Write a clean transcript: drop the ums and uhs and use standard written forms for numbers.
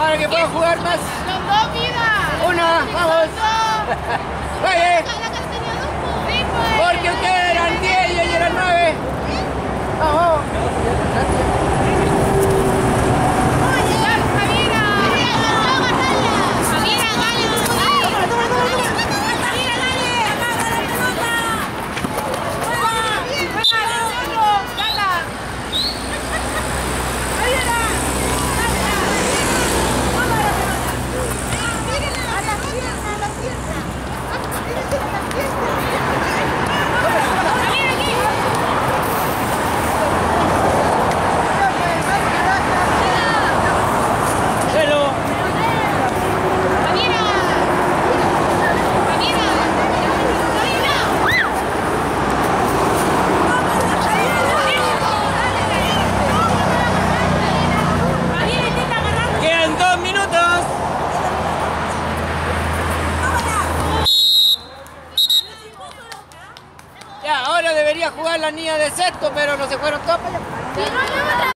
para que puedan jugar más. Los dos, vida. Una, vamos. Oye, Sí, pues. porque ustedes eran 10 y ellos eran 9. Vamos. Quedan 2 minutos. Ya, ahora debería jugar la niña de sexto, pero no se fueron todos para allá.